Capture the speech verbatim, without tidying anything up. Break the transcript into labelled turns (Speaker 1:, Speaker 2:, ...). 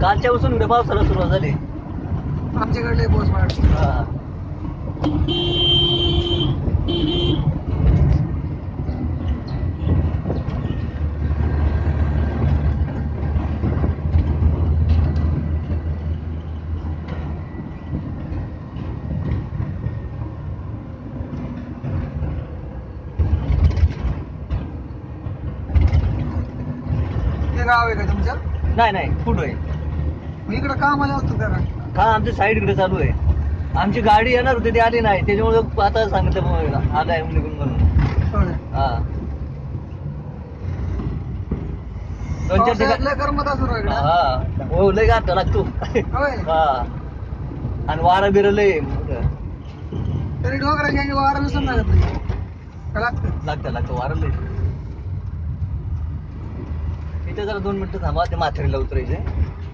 Speaker 1: कालच्यापासून इकडे पावसाला सुरुवात झाली.
Speaker 2: आमच्याकडे पाऊस पडतो.
Speaker 1: हा
Speaker 2: ते गाव आहे का तुमचं?
Speaker 1: नाही नाही कुठं आहे
Speaker 2: मी इकडे कामाला असतो का?
Speaker 1: का आमची साईड इकडे चालू आहे. आमची गाडी येणार होती ती आली नाही त्याच्यामुळे आता सांगितलं आलाय निघून म्हणून.
Speaker 2: होय.
Speaker 1: हा दोन चार ठिकाण
Speaker 2: लय करमत असतो ना इकडं.
Speaker 1: हा हो लय गाठ लागतो.
Speaker 2: होय.
Speaker 1: हा आणि वारा बिर लय
Speaker 2: तरी डोंगराची आणि वारा नसून लागत नाही का लागतं?
Speaker 1: लागतं लागतं वारा लय. इथे जरा दोन मिनिटं थांबा ते माथेरीला उतरायचे.